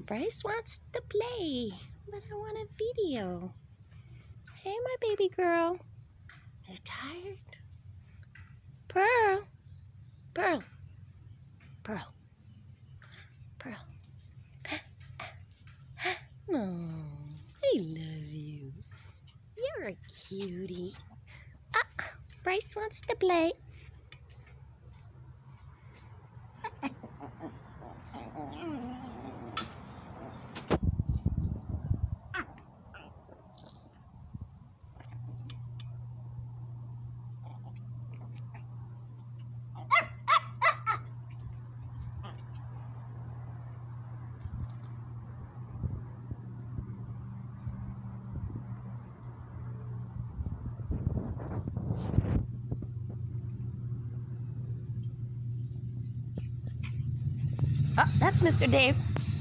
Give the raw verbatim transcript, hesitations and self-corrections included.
Bryce wants to play, but I want a video. Hey, my baby girl. You tired? Pearl. Pearl. Pearl. Pearl. Oh, I love you. You're a cutie. Ah, Bryce wants to play. Oh, that's Mister Dave.